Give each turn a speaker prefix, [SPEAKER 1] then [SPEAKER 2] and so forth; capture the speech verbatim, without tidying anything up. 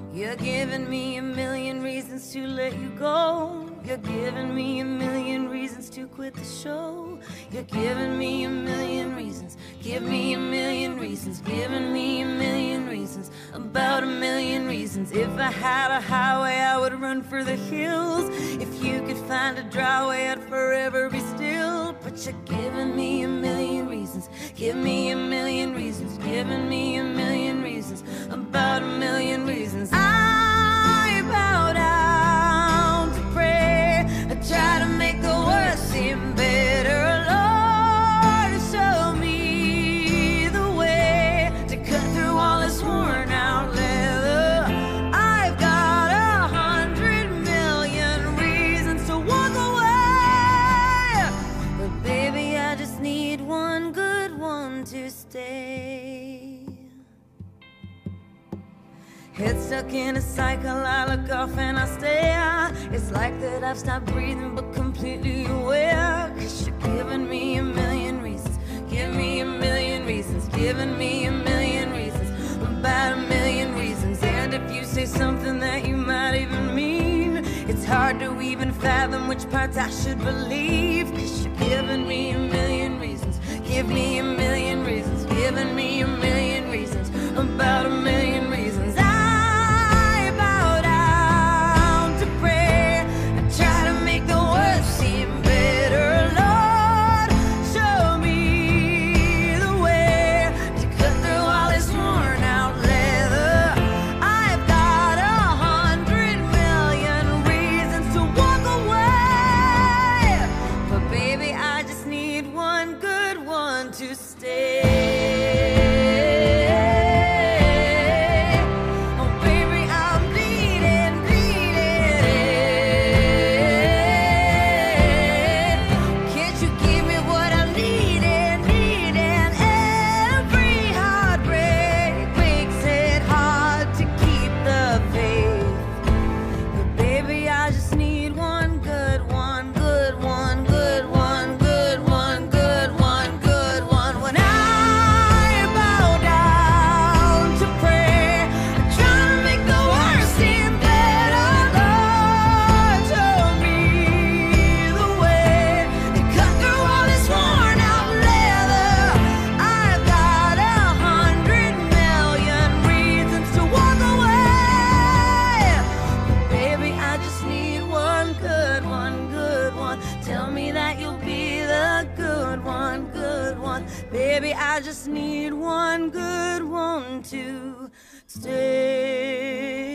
[SPEAKER 1] You're giving me a million reasons to let you go. You're giving me a million reasons to quit the show. You're giving me a million reasons. Give me a million reasons. Giving me a million reasons. About a million reasons. If I had a highway, I would run for the hills. If you could find a dry way, I'd forever be still. But you're giving me a million reasons. Give me a million reasons. Giving me a million reasons. About a million reasons. I bow down to pray. I try to make the worst seem better. Lord, show me the way to cut through all this worn out leather. I've got a hundred million reasons to walk away, but baby, I just need one good one to stay. Head stuck in a cycle, I look off and I stare. It's like that I've stopped breathing but completely aware. Cause you're giving me a million reasons. Give me a million reasons. Giving me a million reasons. About a million reasons. And if you say something that you might even mean, it's hard to even fathom which parts I should believe. Cause you're giving me a million reasons. Give me a million reasons. Giving me a million reasons. About a million reasons. Baby, I just need one good one to stay.